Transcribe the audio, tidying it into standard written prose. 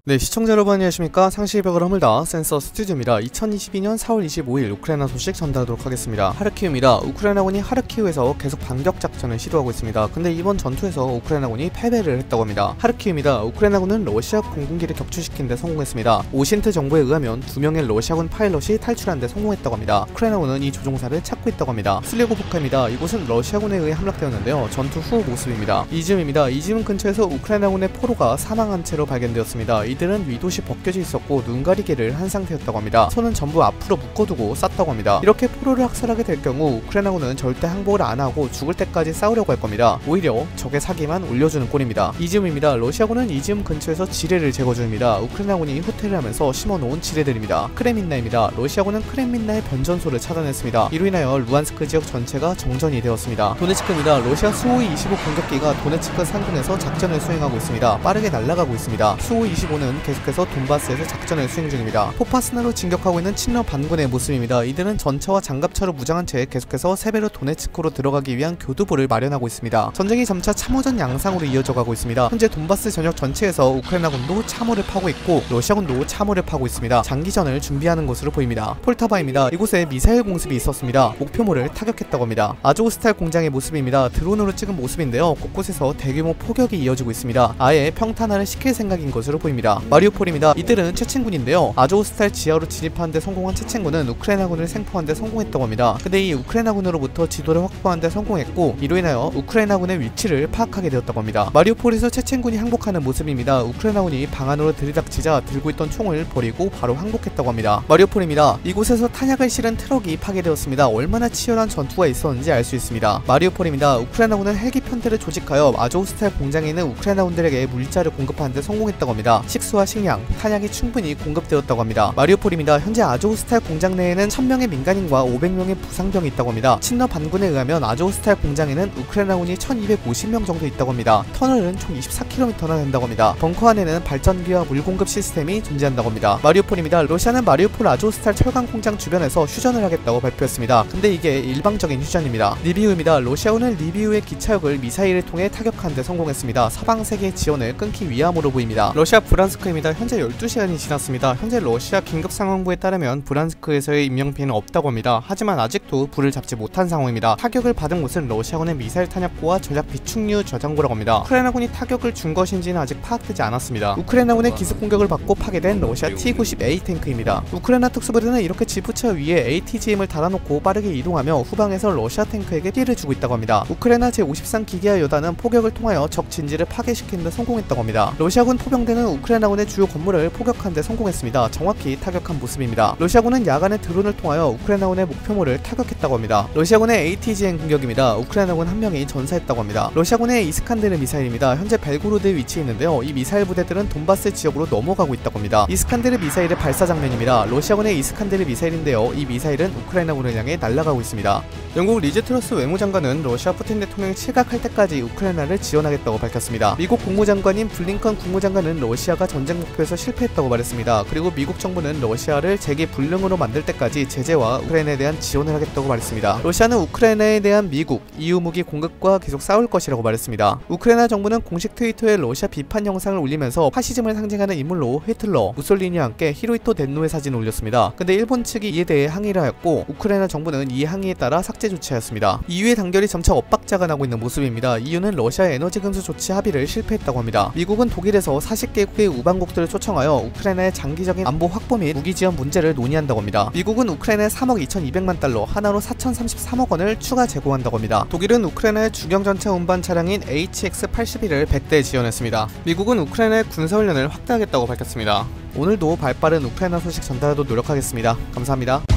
네, 시청자 여러분 안녕하십니까. 상시의 벽을 허물다 센서 스튜디오입니다. 2022년 4월 25일 우크라이나 소식 전달하도록 하겠습니다. 하르키우입니다. 우크라이나군이 하르키우에서 계속 반격 작전을 시도하고 있습니다. 근데 이번 전투에서 우크라이나군이 패배를 했다고 합니다. 하르키우입니다. 우크라이나군은 러시아 공군기를 격추시킨 데 성공했습니다. 오신트 정보에 의하면 2명의 러시아군 파일럿이 탈출한 데 성공했다고 합니다. 우크라이나군은 이 조종사를 찾고 있다고 합니다. 슬레고포카입니다. 이곳은 러시아군에 의해 함락되었는데요. 전투 후 모습입니다. 이즈움입니다. 이즈움 근처에서 우크라이나군의 포로가 사망한 채로 발견되었습니다. 이들은 위도시 벗겨져 있었고 눈가리개를 한 상태였다고 합니다. 손은 전부 앞으로 묶어두고 쐈다고 합니다. 이렇게 포로를 학살하게 될 경우 우크라이나군은 절대 항복을 안하고 죽을 때까지 싸우려고 할 겁니다. 오히려 적의 사기만 올려주는 꼴입니다. 이즈움입니다. 러시아군은 이즈움 근처에서 지뢰를 제거 중입니다. 우크라이나군이 호텔을 하면서 심어놓은 지뢰들입니다. 크렘민나입니다. 러시아군은 크렘민나의 변전소를 차단했습니다. 이로 인하여 루안스크 지역 전체가 정전이 되었습니다. 도네츠크입니다. 러시아 수호이 25 공격기가 도네츠크 상공에서 작전을 수행하고 있습니다. 빠르게 날아가고 있습니다. 수호이 25는 계속해서 돈바스에서 작전을 수행 중입니다. 포파스나로 진격하고 있는 친러 반군의 모습입니다. 이들은 전차와 장갑차로 무장한 채 계속해서 세베르 도네츠크로 들어가기 위한 교두보를 마련하고 있습니다. 전쟁이 점차 참호전 양상으로 이어져 가고 있습니다. 현재 돈바스 전역 전체에서 우크라이나군도 참호를 파고 있고 러시아군도 참호를 파고 있습니다. 장기전을 준비하는 것으로 보입니다. 폴타바입니다. 이곳에 미사일 공습이 있었습니다. 목표물을 타격했다고 합니다. 아조스탈 공장의 모습입니다. 드론으로 찍은 모습인데요. 곳곳에서 대규모 포격이 이어지고 있습니다. 아예 평탄화를 시킬 생각인 것으로 보입니다. 마리우폴입니다. 이들은 체첸군인데요. 아조스탈 지하로 진입하는 데 성공한 체첸군은 우크라이나군을 생포한 데 성공했다고 합니다. 근데 이 우크라이나군으로부터 지도를 확보하는 데 성공했고 이로 인하여 우크라이나군의 위치를 파악하게 되었다고 합니다. 마리우폴에서 체첸군이 항복하는 모습입니다. 우크라이나군이 방 안으로 들이닥치자 들고 있던 총을 버리고 바로 항복했다고 합니다. 마리우폴입니다. 이곳에서 탄약을 실은 트럭이 파괴되었습니다. 얼마나 치열한 전투가 있었는지 알 수 있습니다. 마리우폴입니다. 우크라이나군은 헬기 편대를 조직하여 아조스탈 공장에 있는 우크라이나군들에게 물자를 공급하는 데 성공했다고 합니다. 식수와 식량, 탄약이 충분히 공급되었다고 합니다. 마리우폴입니다. 현재 아조스탈 공장 내에는 1000명의 민간인과 500명의 부상병이 있다고 합니다. 친러 반군에 의하면 아조스탈 공장에는 우크라이나군이 1250명 정도 있다고 합니다. 터널은 총 24km나 된다고 합니다. 벙커 안에는 발전기와 물 공급 시스템이 존재한다고 합니다. 마리우폴입니다. 러시아는 마리우폴 아조스탈 철강 공장 주변에서 휴전을 하겠다고 발표했습니다. 근데 이게 일방적인 휴전입니다. 리비우입니다. 러시아군은 리비우의 기차역을 미사일을 통해 타격하는 데 성공했습니다. 서방 세계의 지원을 끊기 위함으로 보입니다. 러시아 브란스크입니다. 현재 12시간이 지났습니다. 현재 러시아 긴급상황부에 따르면 브란스크에서의 인명피해는 없다고 합니다. 하지만 아직도 불을 잡지 못한 상황입니다. 타격을 받은 곳은 러시아군의 미사일 탄약고와 전략 비축류 저장고라고 합니다. 우크라이나군이 타격을 준 것인지는 아직 파악되지 않았습니다. 우크라이나군의 기습 공격을 받고 파괴된 러시아 T-90A 탱크입니다. 우크라이나 특수부대는 이렇게 지프차 위에 ATGM을 달아놓고 빠르게 이동하며 후방에서 러시아 탱크에게 피해를 주고 있다고 합니다. 우크라이나 제53 기계화 여단은 포격을 통하여 적 진지를 파괴시키는 데 성공했다고 합니다. 러시아군 포병대는 우크라이나군의 주요 건물을 포격한 데 성공했습니다. 정확히 타격한 모습입니다. 러시아군은 야간에 드론을 통하여 우크라이나군의 목표물을 타격했다고 합니다. 러시아군의 ATGM 공격입니다. 우크라이나군 한 명이 전사했다고 합니다. 러시아군의 이스칸데르 미사일입니다. 현재 벨고로드에 위치해 있는데요. 이 미사일 부대들은 돈바스 지역으로 넘어가고 있다고 합니다. 이스칸데르 미사일의 발사 장면입니다. 러시아군의 이스칸데르 미사일인데요. 이 미사일은 우크라이나군을 향해 날아가고 있습니다. 영국 리즈 트러스 외무장관은 러시아 푸틴 대통령이 실각할 때까지 우크라이나를 지원하겠다고 밝혔습니다. 미국 국무장관인 블링컨 국무장관은 러시아가 전쟁 목표에서 실패했다고 말했습니다. 그리고 미국 정부는 러시아를 재계 불능으로 만들 때까지 제재와 우크라이나에 대한 지원을 하겠다고 말했습니다. 러시아는 우크라이나에 대한 미국, EU 무기 공급과 계속 싸울 것이라고 말했습니다. 우크라이나 정부는 공식 트위터에 러시아 비판 영상을 올리면서 파시즘을 상징하는 인물로 히틀러, 무솔리니와 함께 히로히토 덴노의 사진을 올렸습니다. 근데 일본 측이 이에 대해 항의를 하였고 우크라이나 정부는 이 항의에 따라 삭제 조치하였습니다. EU의 단결이 점차 엇박자가 나고 있는 모습입니다. EU는 러시아의 에너지 금수 조치 합의를 실패했다고 합니다. 미국은 독일에서 40개국의 우방국들을 초청하여 우크라이나의 장기적인 안보 확보 및 무기 지원 문제를 논의한다고 합니다. 미국은 우크라이나에 3억 2200만 달러, 하나로 4033억 원을 추가 제공한다고 합니다. 독일은 우크라이나의 주경전차 운반 차량인 HX-81을 100대 지원했습니다. 미국은 우크라이나의 군사훈련을 확대하겠다고 밝혔습니다. 오늘도 발빠른 우크라이나 소식 전달하도록 노력하겠습니다. 감사합니다.